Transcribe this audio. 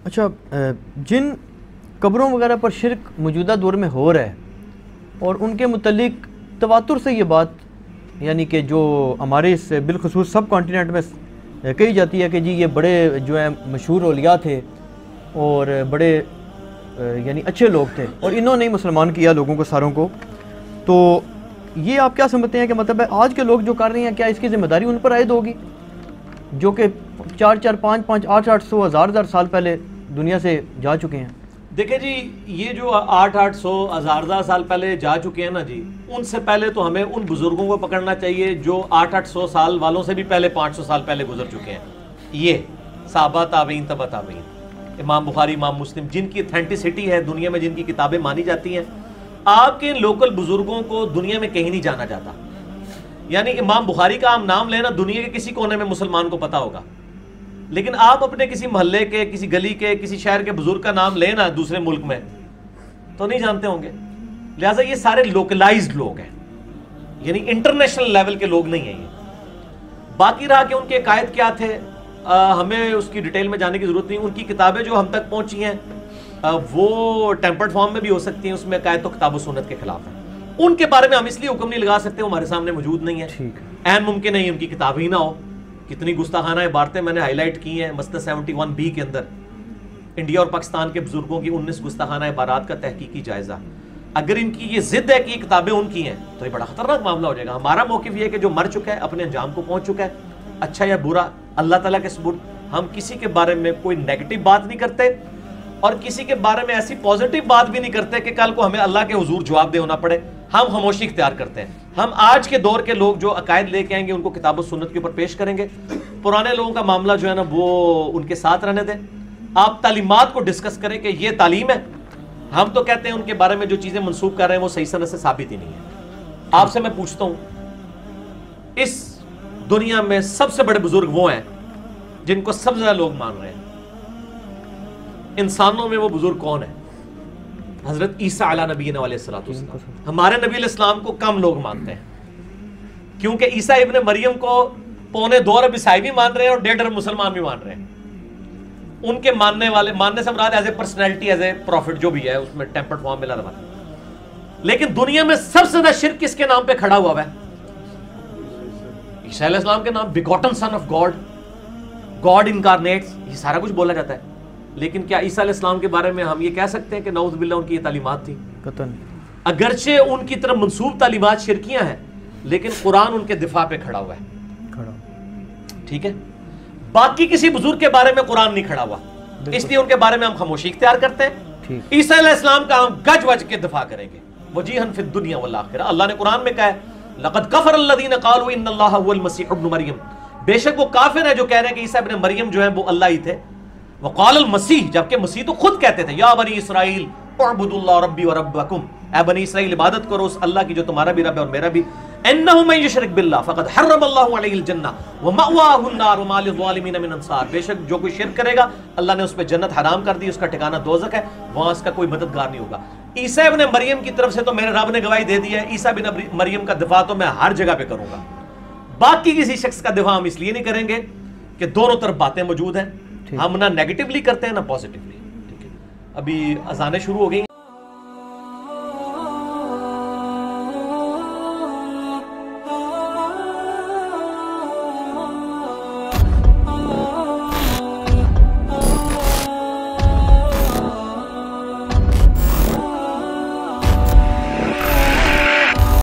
अच्छा, जिन कब्रों वगैरह पर शिरक मौजूदा दौर में हो रहा है और उनके मुतल्लिक तवातुर से ये बात, यानी कि जो हमारे इस बिलखसूस सब कॉन्टिनेंट में कही जाती है कि जी ये बड़े जो है मशहूर औलिया थे और बड़े यानी अच्छे लोग थे और इन्होंने ही मुसलमान किया लोगों को सारों को, तो ये आप क्या समझते हैं कि मतलब है आज के लोग जो कर रहे हैं, क्या इसकी ज़िम्मेदारी उन पर आयद होगी जो कि 4-4, 5-5, 800, 1000 साल पहले दुनिया से जा चुके हैं? देखिए जी, ये जो 800, 1000 साल पहले जा चुके हैं ना जी, उनसे पहले तो हमें उन बुजुर्गों को पकड़ना चाहिए जो 800 साल वालों से भी पहले 500 साल पहले गुजर चुके हैं। ये सहाबा, ताबईन, तबा ताबईन, इमाम बुखारी, इमाम मुस्लिम, जिनकी ऑथेंटिसिटी है दुनिया में, जिनकी किताबें मानी जाती हैं। आपके इन लोकल बुजुर्गों को दुनिया में कहीं नहीं जाना जाता। यानी इमाम बुखारी का आप नाम लेना, दुनिया के किसी कोने में मुसलमान को पता होगा, लेकिन आप अपने किसी मोहल्ले के, किसी गली के, किसी शहर के बुजुर्ग का नाम लेना दूसरे मुल्क में तो नहीं जानते होंगे। लिहाजा ये सारे लोकलाइज्ड लोग हैं, यानी इंटरनेशनल लेवल के लोग नहीं हैं ये। बाकी रहा कि उनके कायद क्या थे, हमें उसकी डिटेल में जाने की जरूरत नहीं। उनकी किताबें जो हम तक पहुंची हैं वो टेम्पर्ड फॉर्म में भी हो सकती हैं, उसमें कायद तो किताब सुन्नत के खिलाफ है। उनके बारे में हम इसलिए हुक्म नहीं लगा सकते, हमारे सामने मौजूद नहीं है। ठीक है, ऐन मुमकिन नहीं उनकी किताब ही ना हो। कितनी गुस्ताखाना इबारतें मैंने हाईलाइट की हैं मसनद 71B के अंदर, इंडिया और पाकिस्तान के बुजुर्गों की 19 गुस्ताखाना इबारात का तहकीकी जायजा। अगर इनकी ये जिद है कि ये किताबें उनकी हैं तो ये बड़ा खतरनाक मामला हो जाएगा। हमारा मौक़िफ़ ये है कि जो मर चुका है अपने अंजाम को पहुंच चुका है, अच्छा या बुरा अल्लाह ताला के सुपुर्द। हम किसी के बारे में कोई नेगेटिव बात नहीं करते और किसी के बारे में ऐसी पॉजिटिव बात भी नहीं करते कि कल को हमें अल्लाह के हुजूर जवाब दे होना पड़े। हम खामोशी इख्तियार करते हैं। हम आज के दौर के लोग जो अकायद लेके आएंगे उनको किताब और सुन्नत के ऊपर पेश करेंगे। पुराने लोगों का मामला जो है ना वो उनके साथ रहने दें। आप तालीमात को डिस्कस करें कि ये तालीम है। हम तो कहते हैं उनके बारे में जो चीजें मंसूब कर रहे हैं वो सही सनद से साबित ही नहीं है। आपसे मैं पूछता हूं, इस दुनिया में सबसे बड़े बुजुर्ग वो हैं जिनको सबसे ज्यादा लोग मान रहे हैं। इंसानों में वो बुजुर्ग कौन है? हजरत ईसा अला नबी अलैहिस्सलाम। हमारे नबी अलैहिस्सलाम को कम लोग मानते हैं क्योंकि ईसा इब्ने मरियम को 2.25 अरब ईसाई भी मान रहे हैं और 1.5 अरब मुसलमान भी मान रहे हैं। उनके मानने वाले, मानने से मुराद as a personality, as a prophet जो भी है उसमें टेम्पर्ड फॉर्म में लगा। लेकिन दुनिया में सबसे ज्यादा शिर्क किसके नाम पे खड़ा हुआ है? ईसा अलैहिस्सलाम के नाम, begotten son of God, God incarnates, ये सारा कुछ बोला जाता है। लेकिन क्या ईसा अलैहिस्सलाम के बारे में हम ये कह सकते हैं कि नऊज़ बिल्लाह उनकी ये तालीमात थी? कतन। अगरचे उनकी तरफ मंसूब तालीमात शिरकियां हैं, लेकिन कुरान उनके दिफा पे खड़ा हुआ है। ठीक है, बाकी किसी बुजुर्ग के बारे में कुरान नहीं खड़ा हुआ, इसलिए उनके बारे में हम खामोशी इख्तियार करते हैं। ईसा अलैहिस्सलाम का हम गज वज के दिफा करेंगे, वजीहन फिद दुनिया वल आखिरह। अल्लाह ने कुरान में कहा है, लक़द कफ़र अल्लज़ीना क़ालू इन्नल्लाहा हुवल मसीह इब्न मरियम। बेशक वो काफिर है जो कह रहे हैं कि ईसा इब्न मरियम जो है वो अल्लाह ही थे। वक़ालल मसीह, जबकि मसीह तो खुद कहते थे, या बनी इसराइल उअबुदुल्लाह रब्बी व रब्बकुम, ए बनी इसराइल इबादत करो उस अल्लाह की जो तुम्हारा भी रब है और मेरा भी। इन्नहु मन युशरिक बिल्लाह फ़क़द हर्रमल्लाहु अलैहिल जन्नह व मअवाहुन नार व मा लिज़्ज़ालिमीन मिन अंसार। बेशक जो कोई शिर्क करेगा अल्लाह ने उस पर जन्नत हराम कर दी, उसका ठिकाना दोज़ख है, वहां उसका कोई मददगार नहीं होगा। ईसा इब्न मरियम की तरफ से तो मेरे रब ने गवाही दे दी है, ईसा इब्न मरियम का दिफा तो मैं हर जगह पे करूंगा। बाकी किसी शख्स का दिफा हम इसलिए नहीं करेंगे कि दोनों तरफ बातें मौजूद हैं। हम ना नेगेटिवली करते हैं ना पॉजिटिवली। ठीक है, अभी अजानें शुरू हो गई।